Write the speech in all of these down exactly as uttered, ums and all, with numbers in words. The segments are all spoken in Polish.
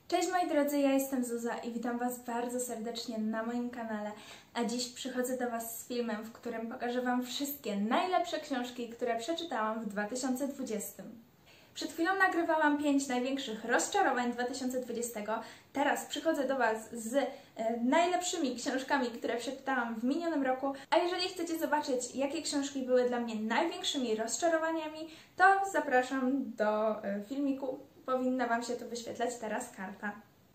Cześć moi drodzy, ja jestem Zuza i witam Was bardzo serdecznie na moim kanale, a dziś przychodzę do Was z filmem, w którym pokażę Wam wszystkie najlepsze książki, które przeczytałam w dwa tysiące dwudziestym. Przed chwilą nagrywałam pięć największych rozczarowań dwa tysiące dwudziestego, teraz przychodzę do Was z e, najlepszymi książkami, które przeczytałam w minionym roku, a jeżeli chcecie zobaczyć, jakie książki były dla mnie największymi rozczarowaniami, to zapraszam do e, filmiku. Powinna Wam się tu wyświetlać teraz karta.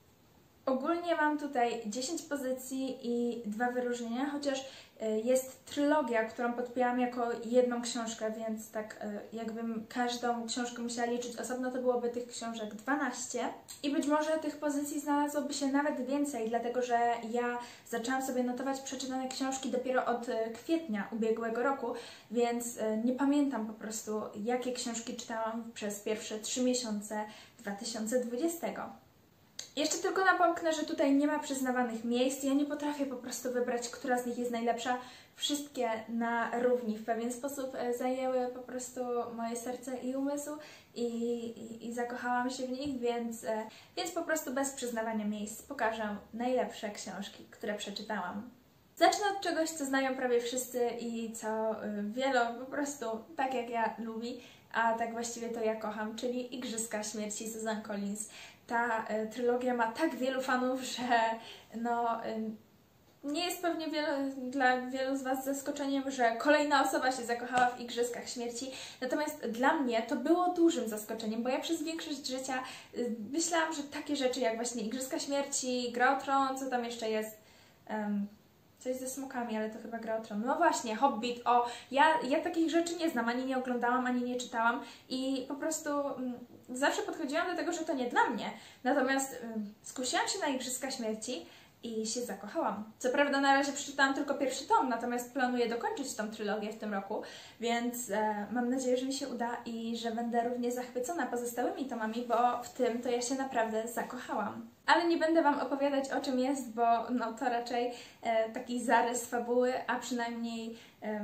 Ogólnie mam tutaj dziesięć pozycji i dwa wyróżnienia, chociaż jest trylogia, którą podpięłam jako jedną książkę, więc tak jakbym każdą książkę musiała liczyć osobno, to byłoby tych książek dwanaście. I być może tych pozycji znalazłoby się nawet więcej, dlatego że ja zaczęłam sobie notować przeczytane książki dopiero od kwietnia ubiegłego roku, więc nie pamiętam po prostu, jakie książki czytałam przez pierwsze trzy miesiące dwa tysiące dwudziestego. Jeszcze tylko napomknę, że tutaj nie ma przyznawanych miejsc. Ja nie potrafię po prostu wybrać, która z nich jest najlepsza. Wszystkie na równi w pewien sposób zajęły po prostu moje serce i umysł i, i, i zakochałam się w nich, więc, więc po prostu bez przyznawania miejsc pokażę najlepsze książki, które przeczytałam. Zacznę od czegoś, co znają prawie wszyscy i co wielu po prostu, tak jak ja, lubi, a tak właściwie to ja kocham, czyli Igrzyska Śmierci Susan Collins. Ta y, trylogia ma tak wielu fanów, że no, y, nie jest pewnie wiele, dla wielu z Was zaskoczeniem, że kolejna osoba się zakochała w Igrzyskach Śmierci. Natomiast dla mnie to było dużym zaskoczeniem, bo ja przez większość życia y, myślałam, że takie rzeczy jak właśnie Igrzyska Śmierci, Gra o Tron, co tam jeszcze jest... Um, Coś ze smokami, ale to chyba Gra o Tron. No właśnie, Hobbit, o, ja, ja takich rzeczy nie znam, ani nie oglądałam, ani nie czytałam i po prostu mm, zawsze podchodziłam do tego, że to nie dla mnie. Natomiast mm, skusiłam się na Igrzyska Śmierci i się zakochałam. Co prawda na razie przeczytałam tylko pierwszy tom, natomiast planuję dokończyć tą trylogię w tym roku, więc e, mam nadzieję, że mi się uda i że będę równie zachwycona pozostałymi tomami, bo w tym to ja się naprawdę zakochałam. Ale nie będę Wam opowiadać, o czym jest, bo no, to raczej e, taki zarys fabuły, a przynajmniej e,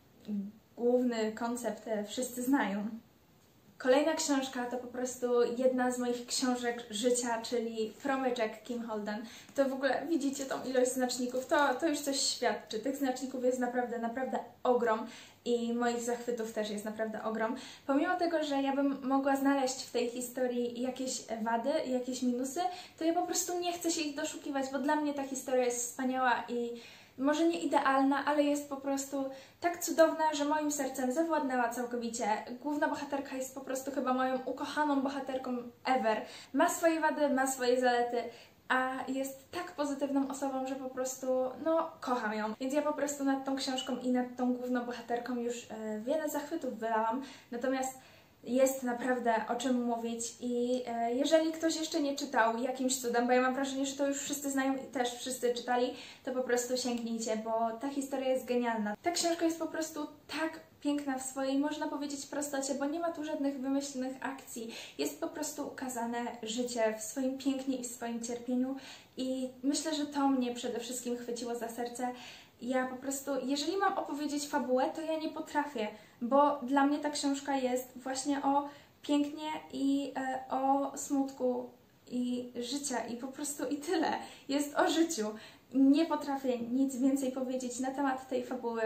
główny koncept e, wszyscy znają. Kolejna książka to po prostu jedna z moich książek życia, czyli Promyczek Kim Holden. To w ogóle widzicie tą ilość znaczników, to, to już coś świadczy. Tych znaczników jest naprawdę, naprawdę ogrom i moich zachwytów też jest naprawdę ogrom. Pomimo tego, że ja bym mogła znaleźć w tej historii jakieś wady, jakieś minusy, to ja po prostu nie chcę się ich doszukiwać, bo dla mnie ta historia jest wspaniała i może nie idealna, ale jest po prostu tak cudowna, że moim sercem zawładnęła całkowicie. Główna bohaterka jest po prostu chyba moją ukochaną bohaterką ever. Ma swoje wady, ma swoje zalety, a jest tak pozytywną osobą, że po prostu, no, kocham ją. Więc ja po prostu nad tą książką i nad tą główną bohaterką już e, wiele zachwytów wylałam. Natomiast jest naprawdę o czym mówić i e, jeżeli ktoś jeszcze nie czytał jakimś cudem, bo ja mam wrażenie, że to już wszyscy znają i też wszyscy czytali, to po prostu sięgnijcie, bo ta historia jest genialna. Ta książka jest po prostu tak piękna w swojej, można powiedzieć, prostocie, bo nie ma tu żadnych wymyślnych akcji. Jest po prostu ukazane życie w swoim pięknie i w swoim cierpieniu i myślę, że to mnie przede wszystkim chwyciło za serce. Ja po prostu, jeżeli mam opowiedzieć fabułę, to ja nie potrafię, bo dla mnie ta książka jest właśnie o pięknie i e, o smutku i życia i po prostu i tyle. Jest o życiu. Nie potrafię nic więcej powiedzieć na temat tej fabuły.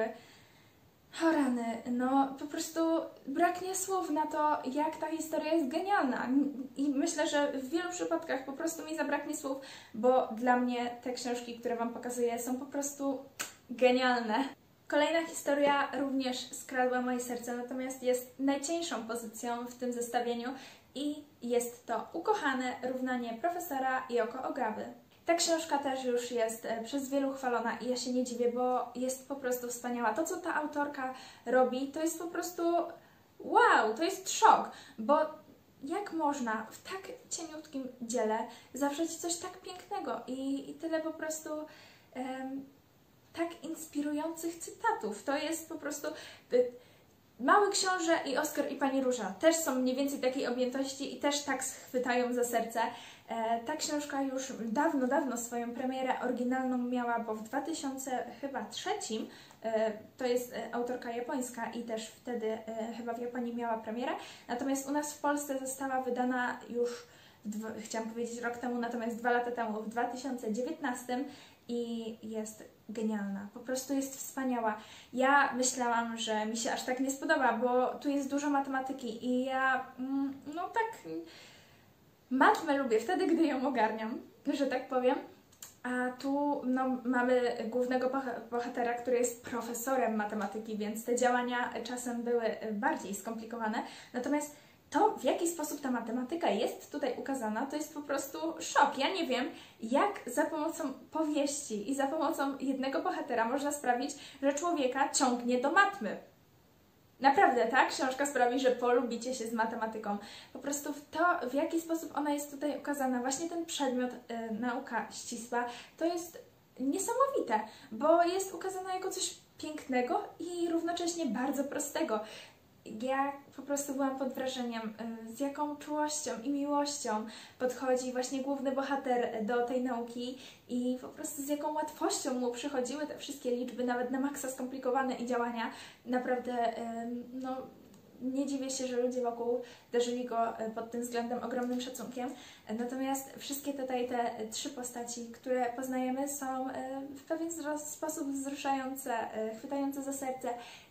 O rany, no po prostu braknie słów na to, jak ta historia jest genialna i myślę, że w wielu przypadkach po prostu mi zabraknie słów, bo dla mnie te książki, które Wam pokazuję, są po prostu genialne. Kolejna historia również skradła moje serce, natomiast jest najcieńszą pozycją w tym zestawieniu i jest to Ukochane równanie profesora Yoko Ogawy. Ta książka też już jest przez wielu chwalona i ja się nie dziwię, bo jest po prostu wspaniała. To, co ta autorka robi, to jest po prostu wow, to jest szok, bo jak można w tak cieniutkim dziele zawrzeć coś tak pięknego i, i tyle po prostu um, tak inspirujących cytatów. To jest po prostu... Y, Mały Książę i Oskar i Pani Róża też są mniej więcej takiej objętości i też tak schwytają za serce. E, ta książka już dawno, dawno swoją premierę oryginalną miała, bo w dwa tysiące trzecim e, to jest e, autorka japońska i też wtedy e, chyba w Japonii miała premierę. Natomiast u nas w Polsce została wydana już w, chciałam powiedzieć rok temu, natomiast dwa lata temu, w dwa tysiące dziewiętnastym i jest genialna. Po prostu jest wspaniała. Ja myślałam, że mi się aż tak nie spodoba, bo tu jest dużo matematyki i ja, no tak, matmę lubię wtedy, gdy ją ogarniam, że tak powiem. A tu no, mamy głównego bohatera, który jest profesorem matematyki, więc te działania czasem były bardziej skomplikowane. Natomiast to, w jaki sposób ta matematyka jest tutaj ukazana, to jest po prostu szok. Ja nie wiem, jak za pomocą powieści i za pomocą jednego bohatera można sprawić, że człowieka ciągnie do matmy. Naprawdę, ta książka sprawi, że polubicie się z matematyką. Po prostu w to, w jaki sposób ona jest tutaj ukazana, właśnie ten przedmiot, y, nauka ścisła, to jest niesamowite, bo jest ukazana jako coś pięknego i równocześnie bardzo prostego. Ja po prostu byłam pod wrażeniem, z jaką czułością i miłością podchodzi właśnie główny bohater do tej nauki i po prostu z jaką łatwością mu przychodziły te wszystkie liczby, nawet na maksa skomplikowane i działania. Naprawdę, no, nie dziwię się, że ludzie wokół darzyli go pod tym względem ogromnym szacunkiem. Natomiast wszystkie tutaj te trzy postaci, które poznajemy, są w pewien sposób wzruszające, chwytające za serce.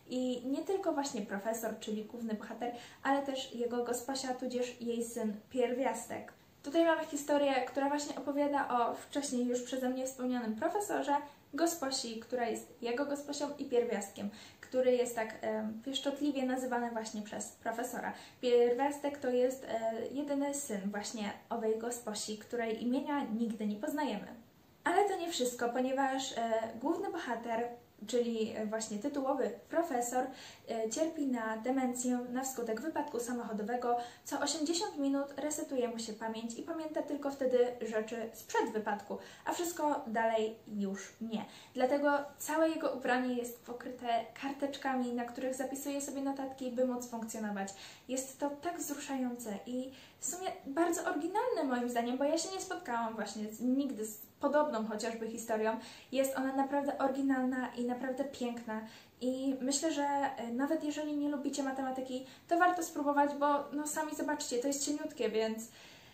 I nie tylko właśnie profesor, czyli główny bohater, ale też jego gosposia, tudzież jej syn Pierwiastek. Tutaj mamy historię, która właśnie opowiada o wcześniej już przeze mnie wspomnianym profesorze, gosposi, która jest jego gosposią i pierwiastkiem, który jest tak e, pieszczotliwie nazywany właśnie przez profesora. Pierwiastek to jest e, jedyny syn właśnie owej gosposi, której imienia nigdy nie poznajemy. Ale to nie wszystko, ponieważ e, główny bohater, czyli właśnie tytułowy profesor, cierpi na demencję na skutek wypadku samochodowego. Co osiemdziesiąt minut resetuje mu się pamięć i pamięta tylko wtedy rzeczy sprzed wypadku, a wszystko dalej już nie. Dlatego całe jego ubranie jest pokryte karteczkami, na których zapisuje sobie notatki, by móc funkcjonować. Jest to tak wzruszające i w sumie bardzo oryginalne moim zdaniem, bo ja się nie spotkałam właśnie z, nigdy z podobną chociażby historią. Jest ona naprawdę oryginalna i naprawdę piękna. I myślę, że nawet jeżeli nie lubicie matematyki, to warto spróbować, bo no sami zobaczcie, to jest cieniutkie, więc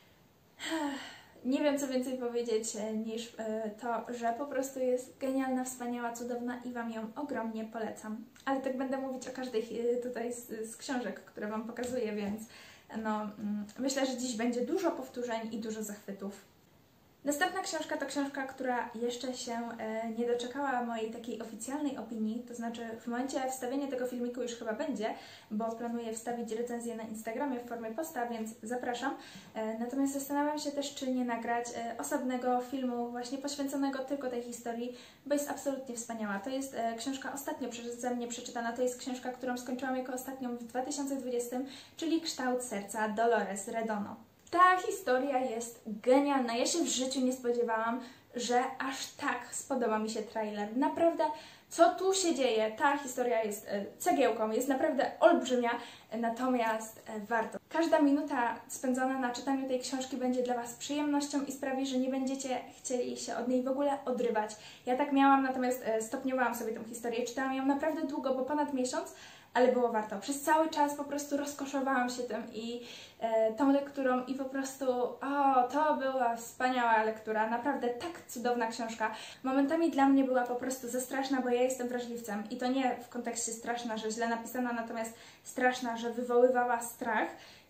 nie wiem co więcej powiedzieć niż to, że po prostu jest genialna, wspaniała, cudowna i Wam ją ogromnie polecam. Ale tak będę mówić o każdej tutaj z, z książek, które Wam pokazuję, więc no, myślę, że dziś będzie dużo powtórzeń i dużo zachwytów. Następna książka to książka, która jeszcze się e, nie doczekała mojej takiej oficjalnej opinii, to znaczy w momencie wstawienia tego filmiku już chyba będzie, bo planuję wstawić recenzję na Instagramie w formie posta, więc zapraszam. E, natomiast zastanawiam się też, czy nie nagrać e, osobnego filmu właśnie poświęconego tylko tej historii, bo jest absolutnie wspaniała. To jest e, książka ostatnio przeze mnie przeczytana, to jest książka, którą skończyłam jako ostatnią w dwa tysiące dwudziestym, czyli Kształt serca Dolores Redondo. Ta historia jest genialna. Ja się w życiu nie spodziewałam, że aż tak spodoba mi się trailer. Naprawdę, co tu się dzieje? Ta historia jest cegiełką, jest naprawdę olbrzymia, natomiast warto. Każda minuta spędzona na czytaniu tej książki będzie dla Was przyjemnością i sprawi, że nie będziecie chcieli się od niej w ogóle odrywać. Ja tak miałam, natomiast stopniowałam sobie tę historię. Czytałam ją naprawdę długo, bo ponad miesiąc, ale było warto. Przez cały czas po prostu rozkoszowałam się tym i e, tą lekturą i po prostu, o, to była wspaniała lektura, naprawdę tak cudowna książka. Momentami dla mnie była po prostu za straszna, bo ja jestem wrażliwcem i to nie w kontekście straszna, że źle napisana, natomiast straszna, że wywoływała strach.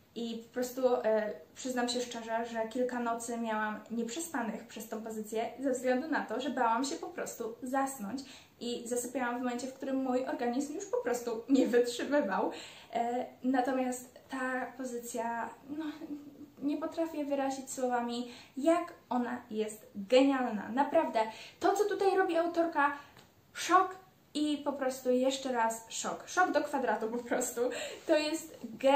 I po prostu e, przyznam się szczerze, że kilka nocy miałam nieprzespanych przez tą pozycję ze względu na to, że bałam się po prostu zasnąć i zasypiałam w momencie, w którym mój organizm już po prostu nie wytrzymywał. E, natomiast ta pozycja, no, nie potrafię wyrazić słowami, jak ona jest genialna. Naprawdę, to co tutaj robi autorka, szok. I po prostu jeszcze raz szok. Szok do kwadratu po prostu. To jest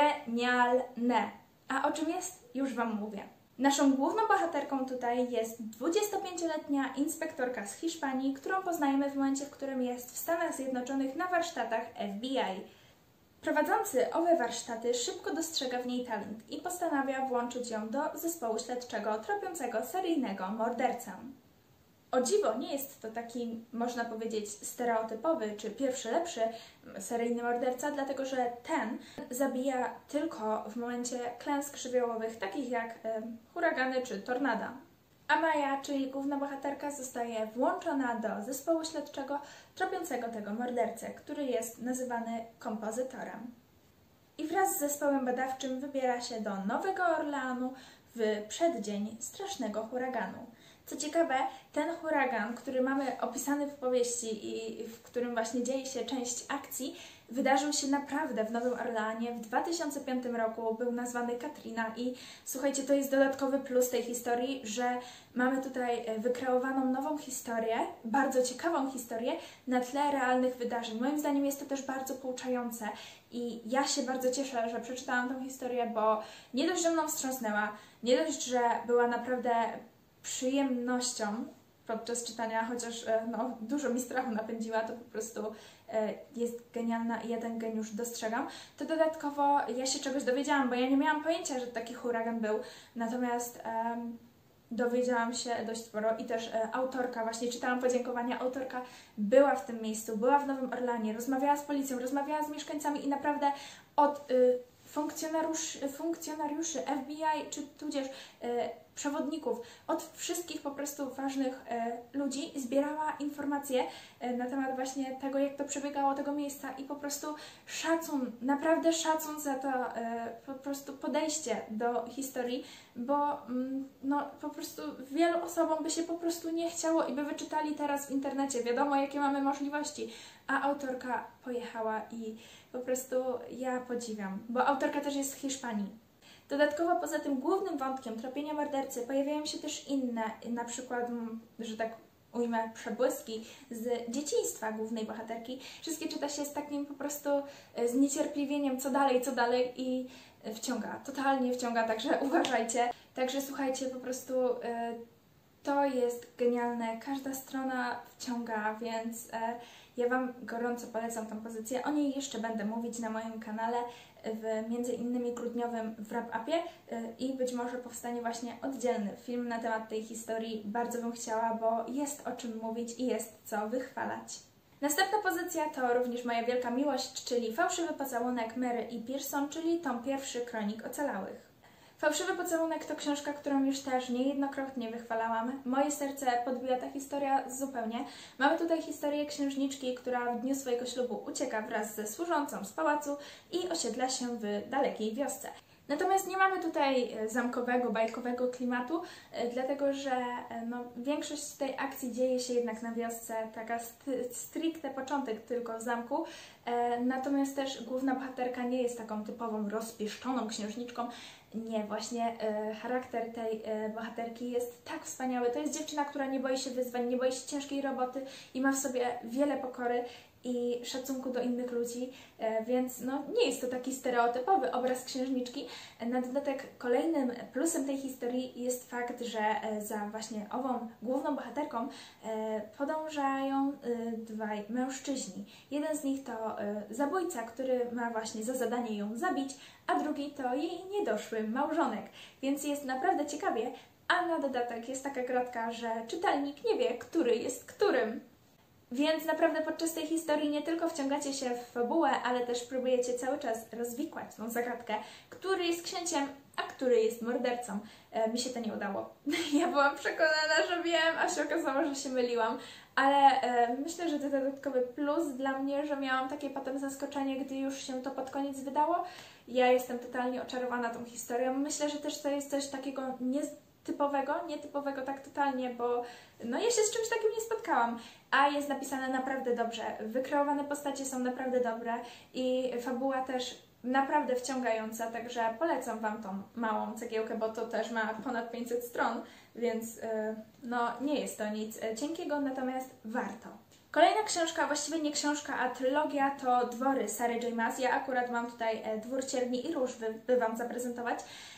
genialne. A o czym jest? Już Wam mówię. Naszą główną bohaterką tutaj jest dwudziestopięcioletnia inspektorka z Hiszpanii, którą poznajemy w momencie, w którym jest w Stanach Zjednoczonych na warsztatach F B I. Prowadzący owe warsztaty szybko dostrzega w niej talent i postanawia włączyć ją do zespołu śledczego tropiącego seryjnego mordercę. O dziwo, nie jest to taki, można powiedzieć, stereotypowy czy pierwszy lepszy seryjny morderca, dlatego że ten zabija tylko w momencie klęsk żywiołowych, takich jak y, huragany czy tornada. A Maja, czyli główna bohaterka, zostaje włączona do zespołu śledczego tropiącego tego mordercę, który jest nazywany kompozytorem. I wraz z zespołem badawczym wybiera się do Nowego Orleanu w przeddzień strasznego huraganu. Co ciekawe, ten huragan, który mamy opisany w powieści i w którym właśnie dzieje się część akcji, wydarzył się naprawdę w Nowym Orleanie w dwa tysiące piątym roku, był nazwany Katrina i słuchajcie, to jest dodatkowy plus tej historii, że mamy tutaj wykreowaną nową historię, bardzo ciekawą historię na tle realnych wydarzeń. Moim zdaniem jest to też bardzo pouczające i ja się bardzo cieszę, że przeczytałam tą historię, bo nie dość, że mną wstrząsnęła, nie dość, że była naprawdę przyjemnością podczas czytania, chociaż no, dużo mi strachu napędziła, to po prostu e, jest genialna i ja ten geniusz dostrzegam, to dodatkowo ja się czegoś dowiedziałam, bo ja nie miałam pojęcia, że taki huragan był, natomiast e, dowiedziałam się dość sporo i też e, autorka, właśnie czytałam podziękowania, autorka była w tym miejscu, była w Nowym Orleanie, rozmawiała z policją, rozmawiała z mieszkańcami i naprawdę od y, funkcjonariuszy, funkcjonariuszy F B I, czy tudzież y, przewodników, od wszystkich po prostu ważnych e, ludzi zbierała informacje e, na temat właśnie tego, jak to przebiegało, tego miejsca i po prostu szacun, naprawdę szacun za to e, po prostu podejście do historii, bo mm, no po prostu wielu osobom by się po prostu nie chciało i by wyczytali teraz w internecie, wiadomo jakie mamy możliwości, a autorka pojechała i po prostu ja podziwiam, bo autorka też jest z Hiszpanii. Dodatkowo poza tym głównym wątkiem tropienia mordercy pojawiają się też inne, na przykład, że tak ujmę, przebłyski z dzieciństwa głównej bohaterki. Wszystkie czyta się z takim po prostu zniecierpliwieniem, co dalej, co dalej i wciąga, totalnie wciąga, także uważajcie. Także słuchajcie, po prostu to jest genialne, każda strona wciąga, więc ja Wam gorąco polecam tę pozycję. O niej jeszcze będę mówić na moim kanale, w między innymi grudniowym wrap-upie i być może powstanie właśnie oddzielny film na temat tej historii. Bardzo bym chciała, bo jest o czym mówić i jest co wychwalać. Następna pozycja to również moja wielka miłość, czyli Fałszywy pocałunek Mary E. Pearson, czyli tom pierwszy Kronik Ocalałych. Fałszywy pocałunek to książka, którą już też niejednokrotnie wychwalałam. Moje serce podbija ta historia zupełnie. Mamy tutaj historię księżniczki, która w dniu swojego ślubu ucieka wraz ze służącą z pałacu i osiedla się w dalekiej wiosce. Natomiast nie mamy tutaj zamkowego, bajkowego klimatu, dlatego że no, większość z tej akcji dzieje się jednak na wiosce, taka stricte początek tylko w zamku. Natomiast też główna bohaterka nie jest taką typową rozpieszczoną księżniczką. Nie, właśnie e, charakter tej e, bohaterki jest tak wspaniały. To jest dziewczyna, która nie boi się wyzwań, nie boi się ciężkiej roboty i ma w sobie wiele pokory i szacunku do innych ludzi, e, więc no, nie jest to taki stereotypowy obraz księżniczki. Na dodatek kolejnym plusem tej historii jest fakt, że e, za właśnie ową główną bohaterką e, podążają e, dwaj mężczyźni. Jeden z nich to e, zabójca, który ma właśnie za zadanie ją zabić, a drugi to jej niedoszły małżonek, więc jest naprawdę ciekawie, a na dodatek jest taka gratka, że czytelnik nie wie, który jest którym. Więc naprawdę podczas tej historii nie tylko wciągacie się w fabułę, ale też próbujecie cały czas rozwikłać tą zagadkę, który jest księciem, a który jest mordercą. E, mi się to nie udało. Ja byłam przekonana, że wiem, a się okazało, że się myliłam. Ale e, myślę, że to dodatkowy plus dla mnie, że miałam takie potem zaskoczenie, gdy już się to pod koniec wydało. Ja jestem totalnie oczarowana tą historią. Myślę, że też to jest coś takiego nietypowego, nietypowego tak totalnie, bo no ja się z czymś takim nie spotkałam. A jest napisane naprawdę dobrze. Wykreowane postacie są naprawdę dobre i fabuła też naprawdę wciągająca, także polecam Wam tą małą cegiełkę, bo to też ma ponad pięćset stron, więc yy, no nie jest to nic cienkiego, natomiast warto. Kolejna książka, właściwie nie książka, a trylogia to Dwory Sary J. Maas. Ja akurat mam tutaj Dwór Cierni i Róż, by, by Wam zaprezentować.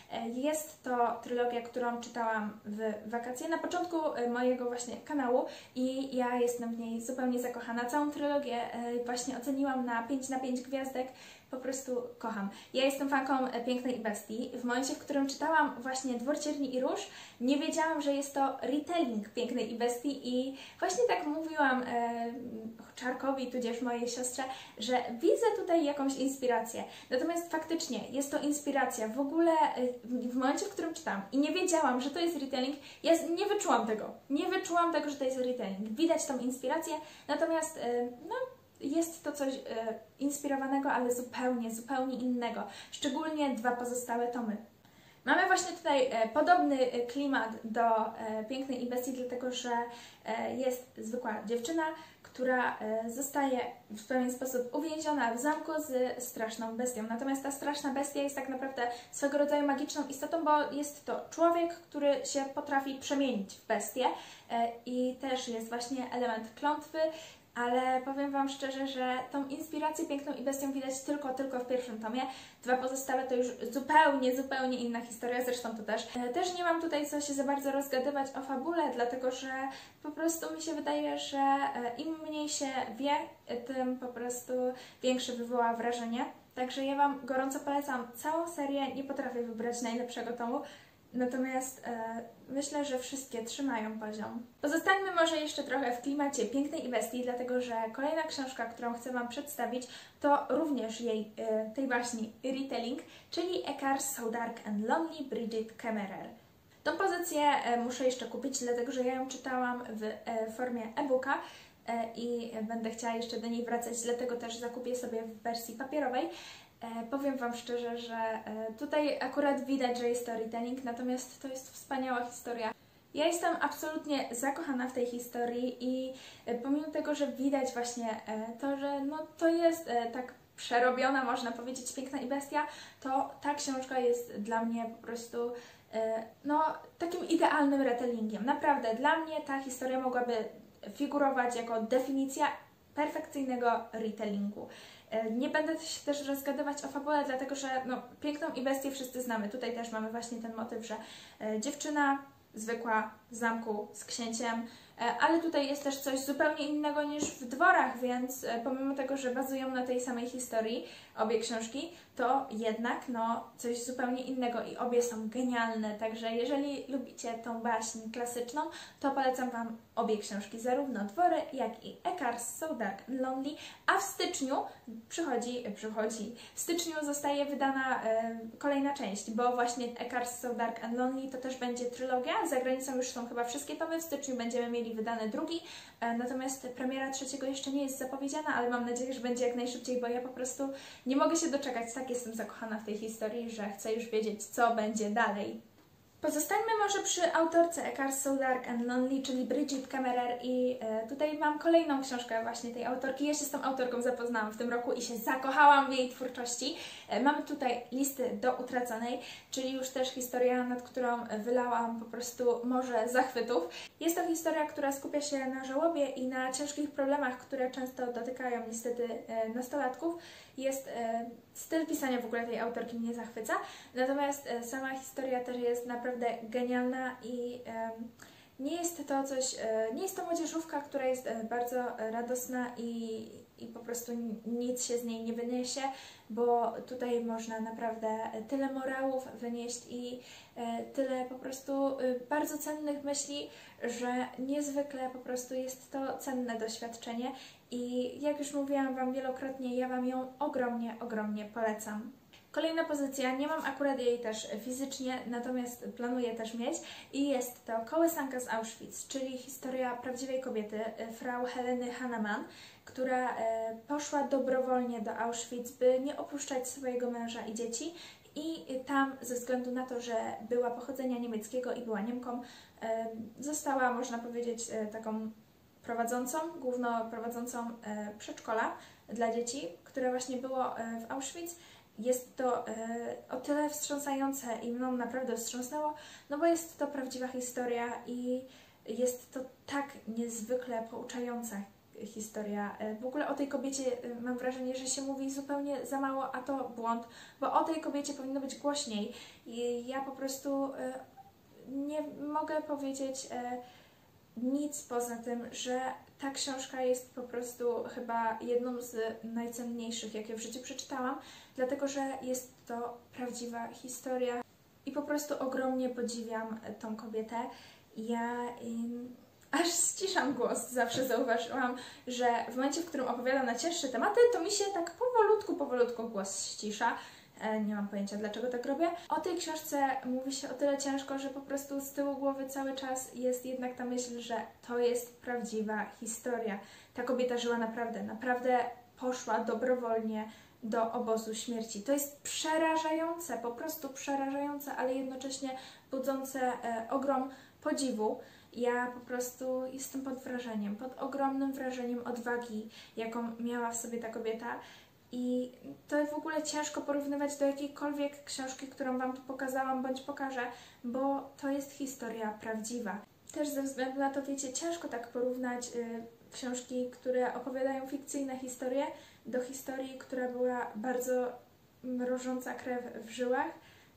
Jest to trylogia, którą czytałam w wakacje, na początku mojego właśnie kanału i ja jestem w niej zupełnie zakochana. Całą trylogię właśnie oceniłam na pięć na pięć gwiazdek. Po prostu kocham. Ja jestem fanką Pięknej i Bestii. W momencie, w którym czytałam właśnie Dwór Cierni i Róż, nie wiedziałam, że jest to retelling Pięknej i Bestii i właśnie tak mówiłam e, Czarkowi, tudzież mojej siostrze, że widzę tutaj jakąś inspirację. Natomiast faktycznie jest to inspiracja. W ogóle e, w momencie, w którym czytałam i nie wiedziałam, że to jest retelling, ja nie wyczułam tego. Nie wyczułam tego, że to jest retelling. Widać tą inspirację, natomiast e, no jest to coś e, inspirowanego, ale zupełnie, zupełnie innego. Szczególnie dwa pozostałe tomy. Mamy właśnie tutaj e, podobny klimat do e, Pięknej i Bestii, dlatego że e, jest zwykła dziewczyna, która e, zostaje w pewien sposób uwięziona w zamku z straszną bestią. Natomiast ta straszna bestia jest tak naprawdę swego rodzaju magiczną istotą, bo jest to człowiek, który się potrafi przemienić w bestię e, i też jest właśnie element klątwy. Ale powiem Wam szczerze, że tą inspirację Piękną i Bestią widać tylko, tylko w pierwszym tomie. Dwa pozostałe to już zupełnie, zupełnie inna historia, zresztą to też. Też nie mam tutaj co się za bardzo rozgadywać o fabule, dlatego że po prostu mi się wydaje, że im mniej się wie, tym po prostu większe wywoła wrażenie. Także ja Wam gorąco polecam całą serię, nie potrafię wybrać najlepszego tomu. Natomiast e, myślę, że wszystkie trzymają poziom. Pozostańmy może jeszcze trochę w klimacie Pięknej i Bestii, dlatego że kolejna książka, którą chcę Wam przedstawić, to również jej, e, tej baśni retelling, czyli A Curse So Dark and Lonely Bridget Kemmerer. Tą pozycję e, muszę jeszcze kupić, dlatego że ja ją czytałam w e, formie e-booka e, i będę chciała jeszcze do niej wracać, dlatego też zakupię sobie w wersji papierowej. E, powiem Wam szczerze, że e, tutaj akurat widać, że jest to retelling, natomiast to jest wspaniała historia. Ja jestem absolutnie zakochana w tej historii i e, pomimo tego, że widać właśnie e, to, że no, to jest e, tak przerobiona, można powiedzieć, Piękna i Bestia, to ta książka jest dla mnie po prostu e, no, takim idealnym retellingiem. Naprawdę, dla mnie ta historia mogłaby figurować jako definicja perfekcyjnego retellingu. Nie będę się też rozgadywać o fabule, dlatego że no, Piękną i Bestię wszyscy znamy. Tutaj też mamy właśnie ten motyw, że e, dziewczyna zwykła w zamku z księciem, e, ale tutaj jest też coś zupełnie innego niż w Dworach, więc e, pomimo tego, że bazują na tej samej historii obie książki, to jednak no, coś zupełnie innego i obie są genialne. Także jeżeli lubicie tą baśń klasyczną, to polecam Wam obie książki, zarówno Dwory, jak i A Curse So Dark and Lonely, a w styczniu przychodzi, przychodzi, w styczniu zostaje wydana e, kolejna część, bo właśnie A Curse So Dark and Lonely to też będzie trylogia, za granicą już są chyba wszystkie tomy, w styczniu będziemy mieli wydany drugi, e, natomiast premiera trzeciego jeszcze nie jest zapowiedziana, ale mam nadzieję, że będzie jak najszybciej, bo ja po prostu nie mogę się doczekać, tak jestem zakochana w tej historii, że chcę już wiedzieć, co będzie dalej. Pozostańmy może przy autorce A Curse So Dark and Lonely, czyli Bridget Kemmerer i e, tutaj mam kolejną książkę właśnie tej autorki. Ja się z tą autorką zapoznałam w tym roku i się zakochałam w jej twórczości. E, mamy tutaj Listy do utraconej, czyli już też historia, nad którą wylałam po prostu morze zachwytów. Jest to historia, która skupia się na żałobie i na ciężkich problemach, które często dotykają niestety e, nastolatków. Jest e, styl pisania w ogóle tej autorki mnie zachwyca, natomiast e, sama historia też jest naprawdę genialna i e, nie jest to coś, e, nie jest to młodzieżówka, która jest e, bardzo radosna i, i po prostu nic się z niej nie wyniesie, bo tutaj można naprawdę tyle morałów wynieść i e, tyle po prostu e, bardzo cennych myśli, że niezwykle po prostu jest to cenne doświadczenie i jak już mówiłam Wam wielokrotnie, ja Wam ją ogromnie, ogromnie polecam. Kolejna pozycja, nie mam akurat jej też fizycznie, natomiast planuję też mieć i jest to Kołysanka z Auschwitz, czyli historia prawdziwej kobiety, Frau Heleny Hannemann, która poszła dobrowolnie do Auschwitz, by nie opuszczać swojego męża i dzieci i tam ze względu na to, że była pochodzenia niemieckiego i była Niemką, została, można powiedzieć, taką prowadzącą, główno prowadzącą przedszkola dla dzieci, które właśnie było w Auschwitz. Jest to o tyle wstrząsające i mną naprawdę wstrząsnęło, no bo jest to prawdziwa historia i jest to tak niezwykle pouczające. historia. W ogóle o tej kobiecie mam wrażenie, że się mówi zupełnie za mało, a to błąd, bo o tej kobiecie powinno być głośniej. I ja po prostu nie mogę powiedzieć nic poza tym, że ta książka jest po prostu chyba jedną z najcenniejszych, jakie w życiu przeczytałam, dlatego że jest to prawdziwa historia i po prostu ogromnie podziwiam tą kobietę. Ja im, aż ściszam głos, zawsze zauważyłam, że w momencie, w którym opowiadam na cięższe tematy, to mi się tak powolutku, powolutku głos ścisza. Nie mam pojęcia, dlaczego tak robię. O tej książce mówi się o tyle ciężko, że po prostu z tyłu głowy cały czas jest jednak ta myśl, że to jest prawdziwa historia. Ta kobieta żyła naprawdę, naprawdę poszła dobrowolnie do obozu śmierci. To jest przerażające, po prostu przerażające, ale jednocześnie budzące e, ogrom podziwu. Ja po prostu jestem pod wrażeniem, pod ogromnym wrażeniem odwagi, jaką miała w sobie ta kobieta. I to w ogóle ciężko porównywać do jakiejkolwiek książki, którą Wam tu pokazałam bądź pokażę, bo to jest historia prawdziwa. Też ze względu na to, wiecie, ciężko tak porównać y, książki, które opowiadają fikcyjne historie, do historii, która była bardzo mrożąca krew w żyłach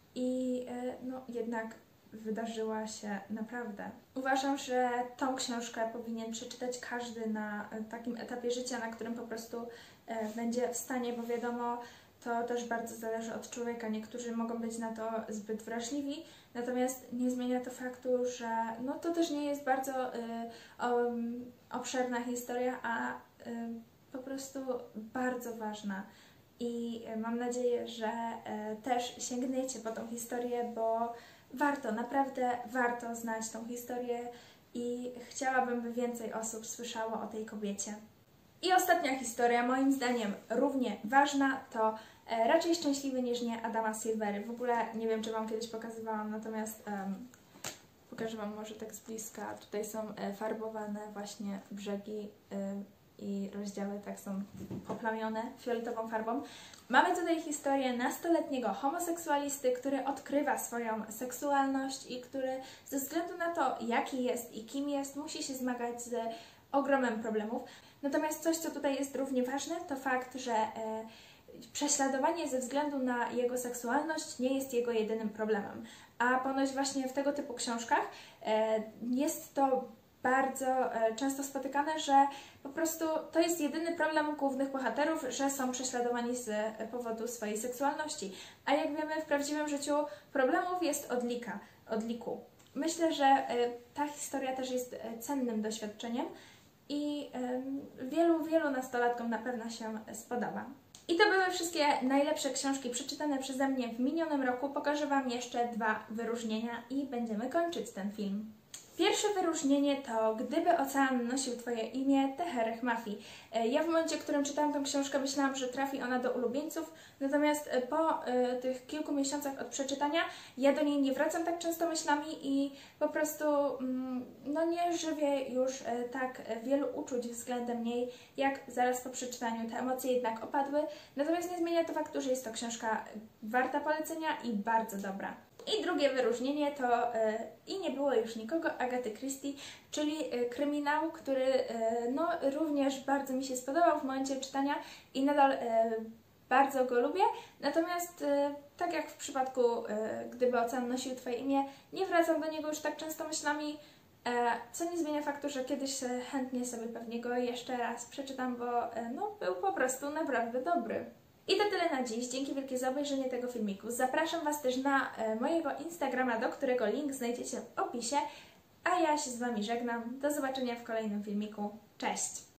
i y, no jednak wydarzyła się naprawdę. Uważam, że tą książkę powinien przeczytać każdy na takim etapie życia, na którym po prostu e, będzie w stanie, bo wiadomo, to też bardzo zależy od człowieka. Niektórzy mogą być na to zbyt wrażliwi, natomiast nie zmienia to faktu, że no to też nie jest bardzo y, um, obszerna historia, a y, po prostu bardzo ważna. I y, mam nadzieję, że y, też sięgniecie po tą historię, bo warto, naprawdę warto znać tą historię i chciałabym, by więcej osób słyszało o tej kobiecie. I ostatnia historia, moim zdaniem równie ważna, to e, Raczej szczęśliwy niż nie Adama Silvery. W ogóle nie wiem, czy Wam kiedyś pokazywałam, natomiast um, pokażę Wam może tak z bliska. Tutaj są e, farbowane właśnie brzegi e, i rozdziały tak są poplamione fioletową farbą. Mamy tutaj historię nastoletniego homoseksualisty, który odkrywa swoją seksualność i który ze względu na to, jaki jest i kim jest, musi się zmagać z ogromem problemów. Natomiast coś, co tutaj jest równie ważne, to fakt, że e, prześladowanie ze względu na jego seksualność nie jest jego jedynym problemem. A ponoć właśnie w tego typu książkach e, jest to bardzo e, często spotykane, że po prostu to jest jedyny problem głównych bohaterów, że są prześladowani z powodu swojej seksualności. A jak wiemy, w prawdziwym życiu problemów jest od lika, od liku. Myślę, że e, ta historia też jest e, cennym doświadczeniem i e, wielu, wielu nastolatkom na pewno się spodoba. I to były wszystkie najlepsze książki przeczytane przeze mnie w minionym roku. Pokażę Wam jeszcze dwa wyróżnienia i będziemy kończyć ten film. Pierwsze wyróżnienie to Gdyby ocean nosił Twoje imię, Tehereh Mafi. Ja w momencie, w którym czytałam tę książkę, myślałam, że trafi ona do ulubieńców, natomiast po y, tych kilku miesiącach od przeczytania ja do niej nie wracam tak często myślami i po prostu mm, no nie żywię już y, tak wielu uczuć względem niej, jak zaraz po przeczytaniu. Te emocje jednak opadły, natomiast nie zmienia to faktu, że jest to książka warta polecenia i bardzo dobra. I drugie wyróżnienie to y, I nie było już nikogo Agaty Christie, czyli y, kryminał, który y, no, również bardzo mi się spodobał w momencie czytania i nadal y, bardzo go lubię. Natomiast y, tak jak w przypadku y, Gdyby ocean nosił Twoje imię, nie wracam do niego już tak często myślami, y, co nie zmienia faktu, że kiedyś y, chętnie sobie pewnie go jeszcze raz przeczytam, bo y, no, był po prostu naprawdę dobry. I to tyle na dziś. Dzięki wielkie za obejrzenie tego filmiku. Zapraszam Was też na e, mojego Instagrama, do którego link znajdziecie w opisie. A ja się z Wami żegnam. Do zobaczenia w kolejnym filmiku. Cześć!